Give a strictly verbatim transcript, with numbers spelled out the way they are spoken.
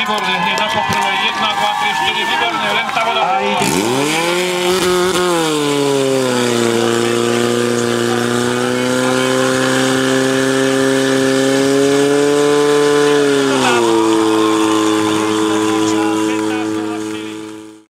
výborne, hneď na poprvé, jedna, dva, tri, štyri, výborne, len tá voda.